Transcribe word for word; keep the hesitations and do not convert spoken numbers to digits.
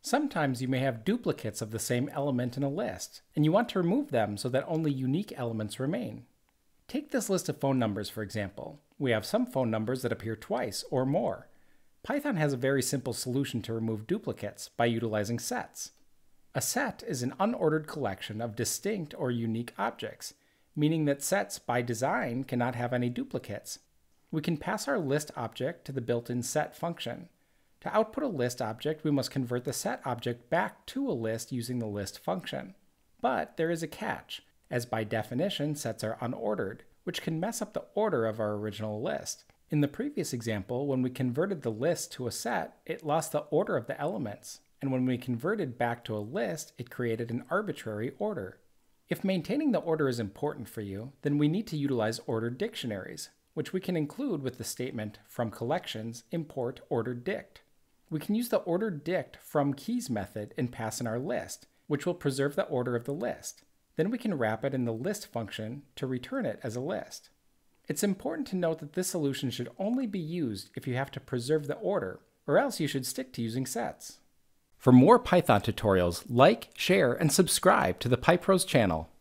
Sometimes you may have duplicates of the same element in a list, and you want to remove them so that only unique elements remain. Take this list of phone numbers, for example. We have some phone numbers that appear twice or more. Python has a very simple solution to remove duplicates by utilizing sets. A set is an unordered collection of distinct or unique objects, meaning that sets by design cannot have any duplicates. We can pass our list object to the built-in set function. To output a list object, we must convert the set object back to a list using the list function. But there is a catch, as by definition sets are unordered, which can mess up the order of our original list. In the previous example, when we converted the list to a set, it lost the order of the elements, and when we converted back to a list, it created an arbitrary order. If maintaining the order is important for you, then we need to utilize ordered dictionaries, which we can include with the statement from collections import ordered dict. We can use the ordered dict from keys method and pass in our list, which will preserve the order of the list. Then we can wrap it in the list function to return it as a list. It's important to note that this solution should only be used if you have to preserve the order, or else you should stick to using sets. For more Python tutorials, like, share, and subscribe to the PyPros channel.